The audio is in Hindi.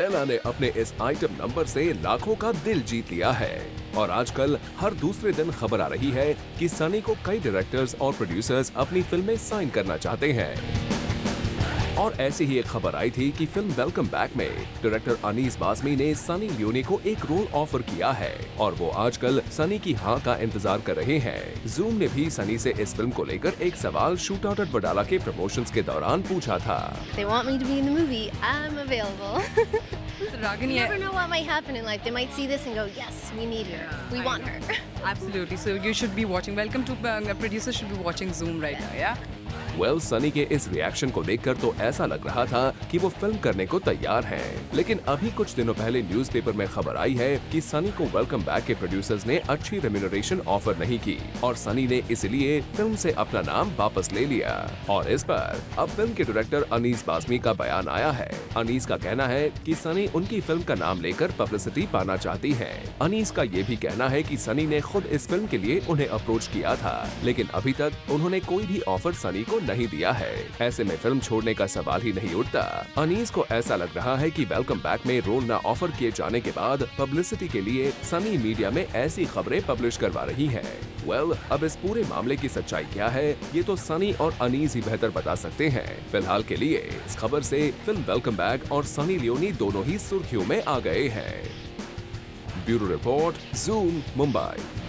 लैला ने अपने इस आइटम नंबर से लाखों का दिल जीत लिया है और आजकल हर दूसरे दिन खबर आ रही है कि सनी को कई डायरेक्टर्स और प्रोड्यूसर्स अपनी फिल्म में साइन करना चाहते हैं। और ऐसी ही एक खबर आई थी कि फिल्म वेलकम बैक में डायरेक्टर अनीस बाज़मी ने सनी लियोनी को एक रोल ऑफर किया है और वो आजकल सनी की हाँ का इंतजार कर रहे हैं। जूम ने भी सनी से इस फिल्म को लेकर एक सवाल शूट आउट एट वडाला के प्रमोशंस के दौरान पूछा था। They want me to be in the movie. I'm available. Ragini, You never know what might happen in life. They might see this and go, yes, we need her. We want her. absolutely. So you should be watching. Welcome to producers should be watching Zoom right now. Yeah. Sunny के इस रिएक्शन को देखकर तो ऐसा लग रहा था कि वो फिल्म करने को तैयार हैं। लेकिन अभी कुछ दिनों पहले न्यूज़पेपर में खबर आई है कि सनी को वेलकम बैक के प्रोड्यूसर्स ने अच्छी रेम्यूनरेशन ऑफर नहीं की और सनी ने इसलिए फिल्म से अपना नाम वापस ले लिया। और इस पर अब फिल्म के डायरेक्टर अनीस बाज़मी का बयान आया है। अनीस का कहना है कि सनी उनकी फिल्म का नाम लेकर पब्लिसिटी पाना चाहती है। अनीस का ये भी कहना है कि सनी ने खुद इस फिल्म के लिए उन्हें अप्रोच किया था, लेकिन अभी तक उन्होंने कोई भी ऑफर सनी को नहीं दिया है। ऐसे में फिल्म छोड़ने का सवाल ही नहीं उठता। अनीस को ऐसा लग रहा है कि वेलकम बैक में रोल ना ऑफर किए जाने के बाद पब्लिसिटी के लिए सनी मीडिया में ऐसी खबरें पब्लिश करवा रही है। अब इस पूरे मामले की सच्चाई क्या है, ये तो सनी और अनीस ही बेहतर बता सकते हैं। फिलहाल के लिए इस खबर से फिल्म वेलकम बैक और सनी लियोनी दोनों ही सुर्खियों में आ गए हैं। Bureau report, Zoom, Mumbai.